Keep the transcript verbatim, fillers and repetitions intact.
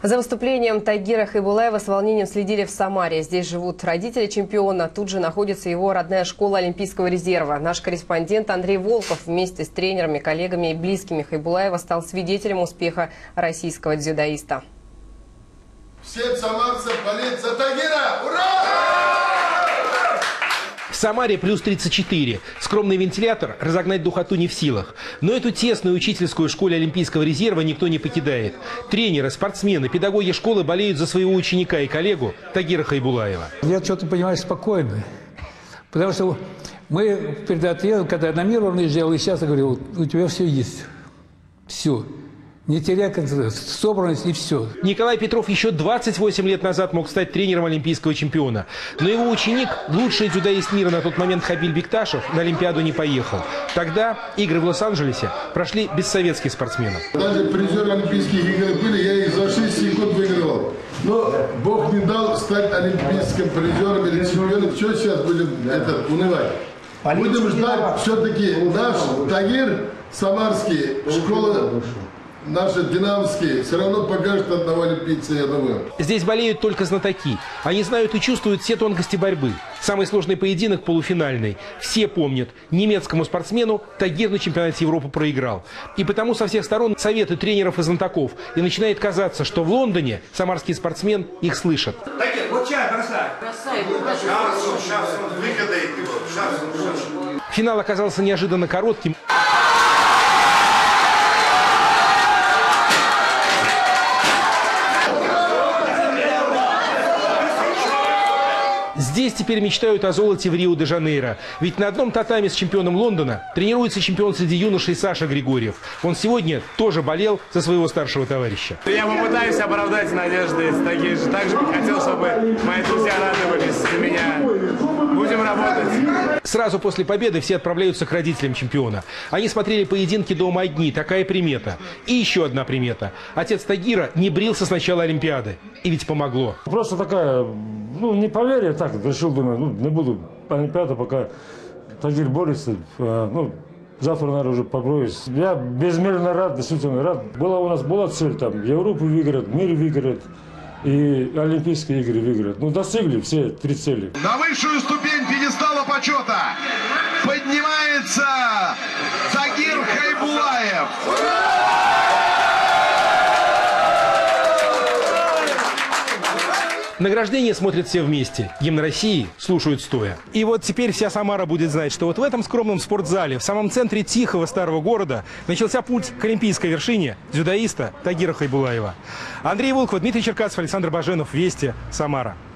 За выступлением Тагира Хайбулаева с волнением следили в Самаре. Здесь живут родители чемпиона. Тут же находится его родная школа Олимпийского резерва. Наш корреспондент Андрей Волков вместе с тренерами, коллегами и близкими Хайбулаева стал свидетелем успеха российского дзюдоиста. Всем самарцам болеть за Тагира! Ура! В Самаре плюс тридцать четыре. Скромный вентилятор разогнать духоту не в силах. Но эту тесную учительскую школу Олимпийского резерва никто не покидает. Тренеры, спортсмены, педагоги школы болеют за своего ученика и коллегу Тагира Хайбулаева. Я что-то, понимаю, спокойный. Потому что мы перед отъездом, когда я на мир уезжал, и сейчас я говорю, у тебя все есть. Все. Не теряй собранность и все. Николай Петров еще двадцать восемь лет назад мог стать тренером олимпийского чемпиона. Но его ученик, лучший дзюдоист мира на тот момент Хабиль Бекташев, на Олимпиаду не поехал. Тогда игры в Лос-Анджелесе прошли без советских спортсменов. Даже призеры Олимпийских игр были, я их за шесть секунд выигрывал. Но Бог не дал стать олимпийским призером или чемпионом. Что сейчас будем это, унывать? Будем ждать все-таки наш Тагир самарский, школа наши динамовские, все равно покажут одного олимпийца, я думаю. Здесь болеют только знатоки. Они знают и чувствуют все тонкости борьбы. Самый сложный поединок полуфинальный. Все помнят, немецкому спортсмену Тагир на чемпионате Европы проиграл. И потому со всех сторон советы тренеров и знатоков. И начинает казаться, что в Лондоне самарский спортсмен их слышит. Тагир, вот чай бросай. Бросай. Шансон, шансон, выгодает его. Шансон, шансон. Финал оказался неожиданно коротким. Здесь теперь мечтают о золоте в Рио-де-Жанейро. Ведь на одном татами с чемпионом Лондона тренируется чемпион среди юношей Саша Григорьев. Он сегодня тоже болел за своего старшего товарища. Я попытаюсь оправдать надежды. Такие же. Также бы хотел, чтобы мои друзья радовались за меня. Будем работать. Сразу после победы все отправляются к родителям чемпиона. Они смотрели поединки дома одни. Такая примета. И еще одна примета. Отец Тагира не брился с начала Олимпиады. И ведь помогло. Просто такая, ну, не поверие, так решил, думаю, ну, не буду Олимпиаду, пока Тагир борется. Ну, завтра, наверное, уже поброюсь. Я безмерно рад, действительно рад. Была у нас была цель там, Европу выиграть, мир выиграть и Олимпийские игры выиграть. Ну, достигли все три цели. На высшую ступень пьедестала почета поднимается Тагир Хайбулаев. Награждение смотрят все вместе. Гимн России слушают стоя. И вот теперь вся Самара будет знать, что вот в этом скромном спортзале, в самом центре тихого старого города, начался путь к олимпийской вершине дзюдоиста Тагира Хайбулаева. Андрей Волков, Дмитрий Черкасов, Александр Баженов. Вести, Самара.